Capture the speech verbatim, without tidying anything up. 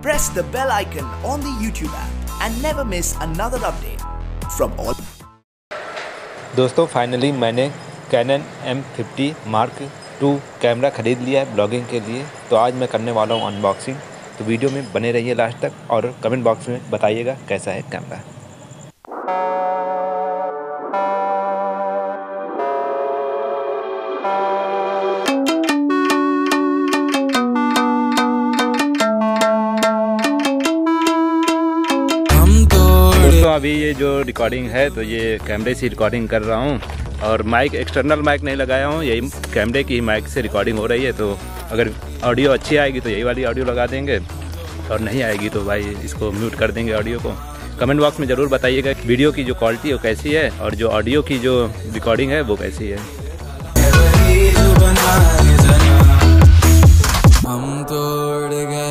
press the bell icon on the YouTube app and never miss another update from all. दोस्तों finally मैंने Canon M fifty mark two camera ख़रीद लिया है blogging के लिए। तो आज मैं करने वाला हूँ अनबॉक्सिंग। तो वीडियो में बने रहिए लास्ट तक और कमेंट बॉक्स में बताइएगा कैसा है कैमरा। दोस्तों अभी ये जो रिकॉर्डिंग है तो ये कैमरे से रिकॉर्डिंग कर रहा हूँ और माइक एक्सटर्नल माइक नहीं लगाया हूँ, यही कैमरे की माइक से रिकॉर्डिंग हो रही है। तो अगर ऑडियो अच्छी आएगी तो यही वाली ऑडियो लगा देंगे और नहीं आएगी तो भाई इसको म्यूट कर देंगे ऑडियो को। कमेंट बॉक्स में ज़रूर बताइएगा वीडियो की जो क्वालिटी है वो कैसी है और जो ऑडियो की जो रिकॉर्डिंग है वो कैसी है। हम तोड़ गए